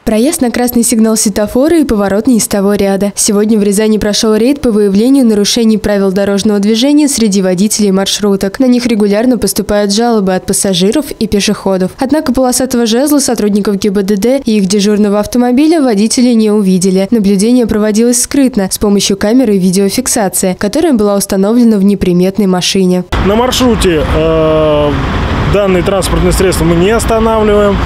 Проезд на красный сигнал светофора и поворот не из того ряда. Сегодня в Рязани прошел рейд по выявлению нарушений правил дорожного движения среди водителей маршруток. На них регулярно поступают жалобы от пассажиров и пешеходов. Однако полосатого жезла сотрудников ГИБДД и их дежурного автомобиля водители не увидели. Наблюдение проводилось скрытно с помощью камеры видеофиксации, которая была установлена в неприметной машине. На маршруте данные транспортные средства мы не останавливаем.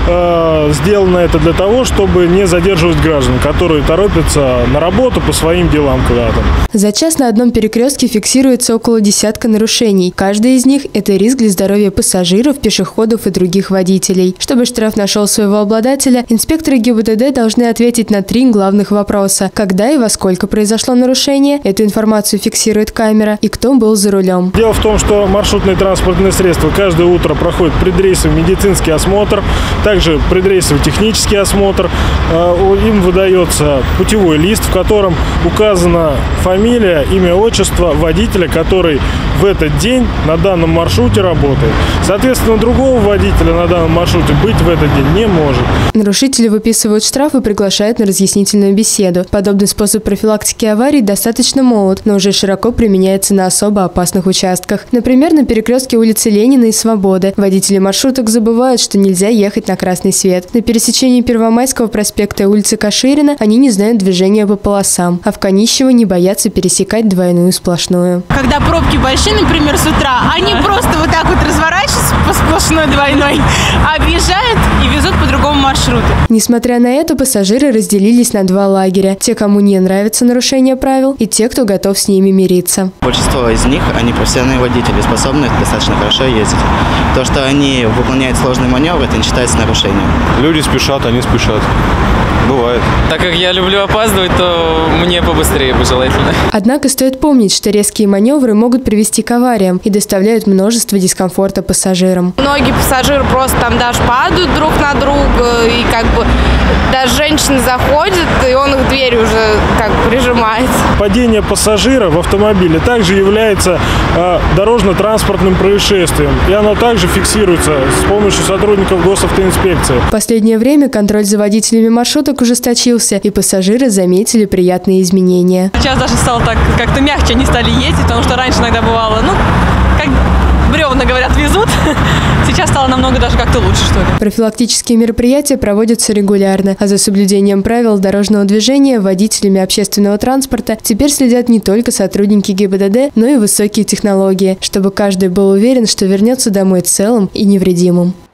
Сделано это для того, чтобы не задерживать граждан, которые торопятся на работу по своим делам куда-то. За час на одном перекрестке фиксируется около десятка нарушений. Каждый из них – это риск для здоровья пассажиров, пешеходов и других водителей. Чтобы штраф нашел своего обладателя, инспекторы ГИБДД должны ответить на 3 главных вопроса. Когда и во сколько произошло нарушение, эту информацию фиксирует камера, и кто был за рулем. Дело в том, что маршрутные транспортные средства каждое утро проходят предрейсовый медицинский осмотр, также предрейсовый технический осмотр. Им выдается путевой лист, в котором указана фамилия, имя, отчество водителя, который в этот день на данном маршруте работает. Соответственно, другого водителя на данном маршруте быть в этот день не может. Нарушители выписывают штраф и приглашают на разъяснительную беседу. Подобный способ профилактики аварий достаточно молод, но уже широко применяется на особо опасных участках. Например, на перекрестке улицы Ленина и Свободы. Водители маршруток забывают, что нельзя ехать на красный свет. На пересечении Первомайского проспекта и улицы Каширина они не знают движения по полосам, а в Канищево не боятся пересекать двойную сплошную. Когда пробки большие, например, с утра, они просто вот так вот разворачиваются по сплошной двойной, объезжают и везут по другому маршруту. Несмотря на это, пассажиры разделились на 2 лагеря. Те, кому не нравится нарушение правил, и те, кто готов с ними мириться. Большинство из них, они профессиональные водители, способны достаточно хорошо ездить. То, что они выполняют сложный маневр, это не считается нарушением. Люди спешат, они спешат. Бывает. Так как я люблю опаздывать, то мне побыстрее бы желательно. Однако стоит помнить, что резкие маневры могут привести к авариям и доставляют множество дискомфорта пассажирам. Многие пассажиры просто там даже падают друг на друга, и как бы даже женщины заходят, и он их дверь уже как прижимает. Падение пассажира в автомобиле также является дорожно-транспортным происшествием, и оно также фиксируется с помощью сотрудников госавтоинспекции. В последнее время контроль за водителями маршруток ужесточился, и пассажиры заметили приятные изменения. Сейчас даже стало так, как-то мягче они стали ездить, потому что раньше иногда бывало, как бревна, говорят, везут. Сейчас стало намного даже как-то лучше, что ли. Профилактические мероприятия проводятся регулярно, а за соблюдением правил дорожного движения водителями общественного транспорта теперь следят не только сотрудники ГИБДД, но и высокие технологии, чтобы каждый был уверен, что вернется домой целым и невредимым.